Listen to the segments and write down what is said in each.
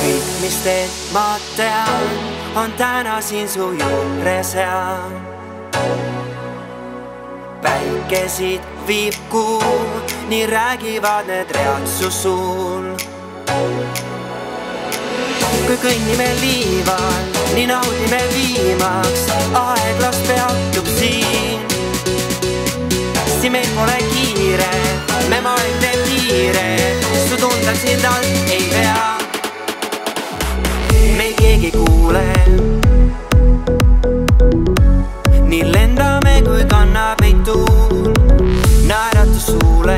kõik, mis teed, ma tean, on täna siin su juures ja päikesid viib kuu, nii räägivad need read su suul. kui kõnnime liival, nii naudime viimaks, aeglas peatub siin. siin meil pole kiire, me maailm teeb kiire, su tundel sind alt ei vea. meil keegi ei kuule, nii lendame, kui kannab meid tuul, naeratus suule.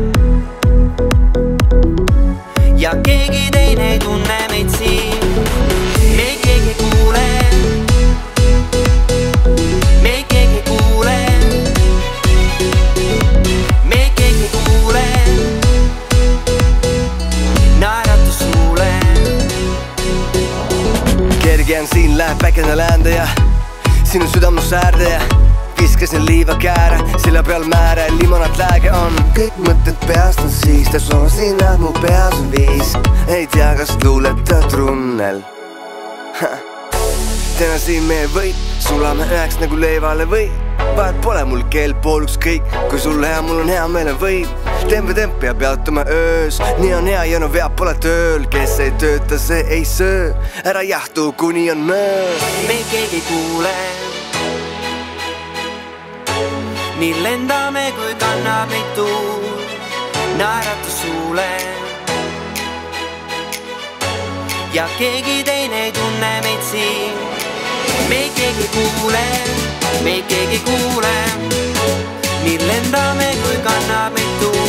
ja keegi teine ei tunne meid siin, meil keegi ei kuule, meil keegi ei kuule, meil keegi ei kuule, naeratus suule. kerge on siin, läheb väikene läände ja sinu südamnu säärde ja viskasin liiva kääre, silla peal määre, limonaad lääge on. kõik mõtted peast on siis, ta soo sinna, mu peas on viis. ei tea, kas luuletad runnel. täna siin meie võit, sulame üheks nagu leivale või. vahet pole mul kell pool ükskõik, kui sul hea, mul on hea meele võib. tempe ja peatume öös, nii on hea ja no veab pole tööl. kes ei tööta, see ei söö, ära jahtu, kuni on möö. meil keegi ei kuule, nii lendame, kui kannab meid tuul, naeratus suule. ja keegi teine ei tunne meid siin, meil keegi ei kuule, meil keegi ei kuule, nii lendame, kui kannab meid tuul.